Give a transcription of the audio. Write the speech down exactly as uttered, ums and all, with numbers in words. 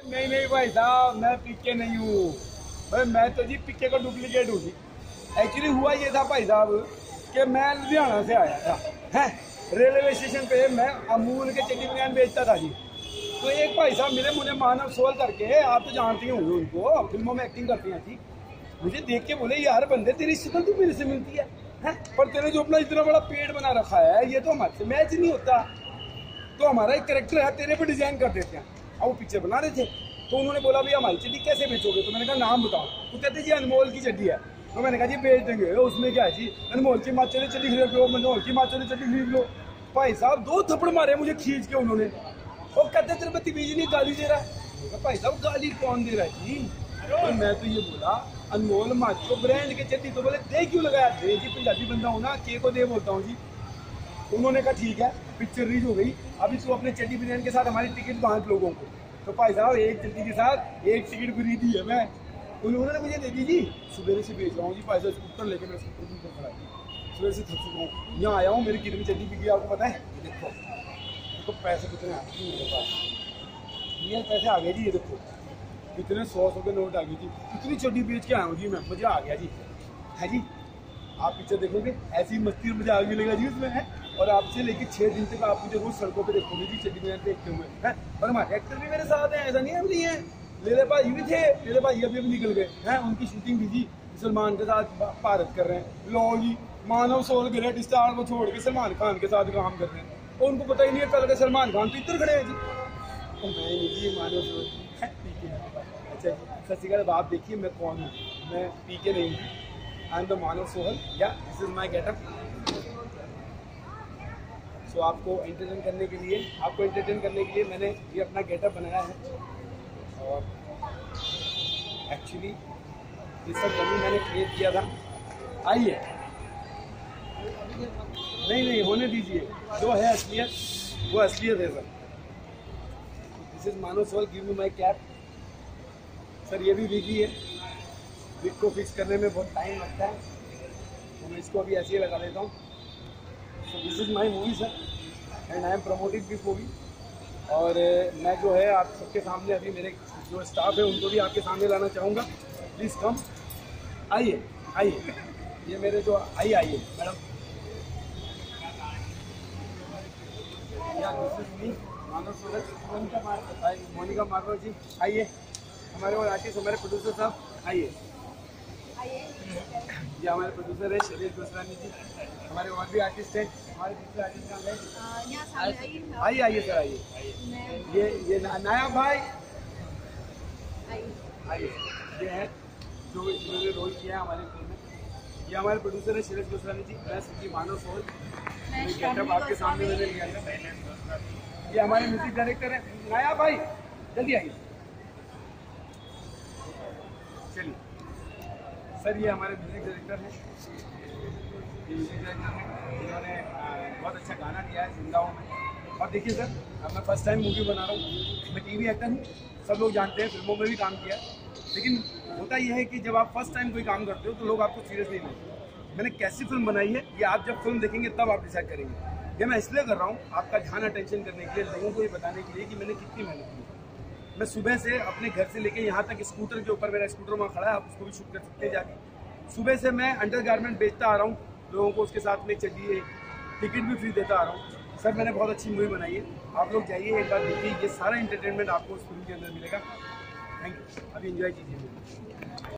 नहीं नहीं भाई साहब, मैं पीके नहीं हूँ भाई, मैं तो जी पीके का डुप्लीकेट हूँ जी। एक्चुअली हुआ ये था भाई साहब कि मैं लुधियाना से आया था, है रेलवे स्टेशन पे मैं अमूल के चड्डी बनियान बेचता था जी। तो एक भाई साहब मिले मुझे, मानव सोहल करके, आप तो जानते ही होंगे उनको, फिल्मों में एक्टिंग करते हैं जी। मुझे देख के बोले यार बंदे तेरी शक्ल तो मेरे से मिलती है, है पर तेरे जो अपना इतना बड़ा पेड़ बना रखा है ये तो हमारे से मैच नहीं होता, तो हमारा एक करेक्टर है तेरे पे डिजाइन कर देते हैं। और वो पिक्चर बना रहे थे तो उन्होंने बोला भैया हमारी चड्डी कैसे बेचोगे, तो मैंने कहा नाम बताओ। तो कहते जी अनमोल की चड्डी है। तो मैंने कहा जी बेच देंगे, उसमें क्या है जी, अनमोल की माचो चड्डी खरीद लो, मनोहर की माचो चड्डी खरीद लो। भाई साहब दो थप्पड़ मारे मुझे खींच के उन्होंने, और कहते तेरे बदतमीजी नहीं गाली दे रहा है। भाई साहब गाली कौन दे रहा है जी, तो मैं तो ये बोला अनमोल माचो ब्रांड के चड्डी, तो बोले दे क्यों लगाया, दे जी पंजाबी बंदा हूँ ना, के को दे बोलता हूँ जी। उन्होंने कहा ठीक है, पिक्चर रिलीज हो गई, अभी तू अपने चड्डी बनियान के साथ हमारी टिकट बांट लोगों को। तो भाई साहब एक चड्डी के साथ एक टिकट फ्री दी है मैं, उन्होंने मुझे दे दी जी। सुबह से बेच रहा हूँ जी भाई साहब, स्कूटर लेके मैं स्कूटर पर खड़ा है, सुबह से थक चुका हूँ, यहाँ आया हूँ, मेरी कितनी चड्डी बिकी आपको पता है। ये देखो देखो पैसे कितने आते हैं मेरे पास, ये पैसे आ गए जी, ये देखो कितने सौ सौ के नोट आ गए जी, इतनी चड्डी बेच के आया हूँ जी मैं, मजा आ गया जी, है जी। आप पिक्चर देखोगे ऐसी मस्ती और मजा आ मिलेगा जी उसमें, है। और आपसे लेके छः दिन तक आप मुझे रोज सड़कों पे देखोगे जी चड्डी बनियान देखते हुए, है। और हमारे एक्टर भी मेरे साथ हैं, ऐसा नहीं है नहीं है, लेले भाई भी थे, लेले भाई अभी अभी निकल गए हैं, उनकी शूटिंग भी जी सलमान के साथ भारत कर रहे हैं। लो जी मानव सोहल ग्रेट स्टार को छोड़ के सलमान खान के साथ काम कर रहे हैं, और उनको पता ही नहीं है कल के सलमान खान तो इधर खड़े हैं जी। तो मैं जी मानव सोहल अच्छा जी, सत श्री अकाल। आप देखिए मैं कौन हूँ, मैं पीके नहीं हूँ, I am the Manav Sohal, या this is my getup. So so, आपको एंटरटेन करने के लिए आपको एंटरटेन करने के लिए मैंने ये अपना गेटअप बनाया है, और एक्चुअली ये सब जमीन मैंने क्रिएट किया था। आइए, नहीं नहीं होने दीजिए, जो है असलियत वो असलियत है sir. This is Manav Sohal, give me my cap. Sir ये भी विगी है, विग को फिक्स करने में बहुत टाइम लगता है, तो मैं इसको अभी ऐसे ही लगा देता हूँ। So this is my movie sir, and I am promoting this movie. और मैं जो है आप सबके सामने अभी मेरे जो स्टाफ है उनको भी आपके सामने लाना चाहूँगा, प्लीज़ कम, आइए आइए, ये मेरे जो आइए आइए मैडम, या this is me Manav Sohal, Monika Marwa ji आइए, हमारे और आर्टिस्ट हमारे प्रोड्यूसर साहब आइए, ये हमारे प्रोड्यूसर है शैलेश गोस्वामी जी, हमारे और भी आर्टिस्ट हैं, हमारे दूसरे आर्टिस्ट कहाँ गए, आइए आइए सर आइए, ये ये नया भाई आइए, ये है जो इन्होंने रोल किया है हमारे फिल्म में। ये हमारे प्रोड्यूसर है शैलेश गोस्वामी जी, मैं श्री मानव सोहल, गेटअप आपके सामने मैंने लिया है। ये हमारे म्यूजिक डायरेक्टर है नया भाई, जल्दी आइए, चलिए सर। ये हमारे म्यूजिक डायरेक्टर हैं, ये म्यूजिक डायरेक्टर हैं, इन्होंने बहुत अच्छा गाना दिया है जिंदा हूँ में। और देखिए सर, अब मैं फर्स्ट टाइम मूवी बना रहा हूँ, मैं टीवी एक्टर हूँ, सब लोग जानते हैं, फिल्मों में भी काम किया है, लेकिन होता यह है कि जब आप फर्स्ट टाइम कोई काम करते हो तो लोग आपको सीरियस नहीं लेते। मैंने कैसी फिल्म बनाई है ये आप जब फिल्म देखेंगे तब आप डिसाइड करेंगे। ये मैं इसलिए कर रहा हूँ आपका ध्यान अटेंशन करने के लिए, लोगों को ये बताने के लिए कि मैंने कितनी मेहनत की। मैं सुबह से अपने घर से लेके यहाँ तक स्कूटर के ऊपर, मेरा स्कूटर वहाँ खड़ा है, आप उसको भी शूट कर सकते हैं जाके। सुबह से मैं अंडरगारमेंट बेचता आ रहा हूँ लोगों को, उसके साथ में चड्डी टिकट भी फ्री देता आ रहा हूँ। सर मैंने बहुत अच्छी मूवी बनाई है, आप लोग जाइए एक बार देखिए, ये सारा एंटरटेनमेंट आपको उस फिल्म के अंदर मिलेगा। थैंक यू, अभी एंजॉय कीजिए।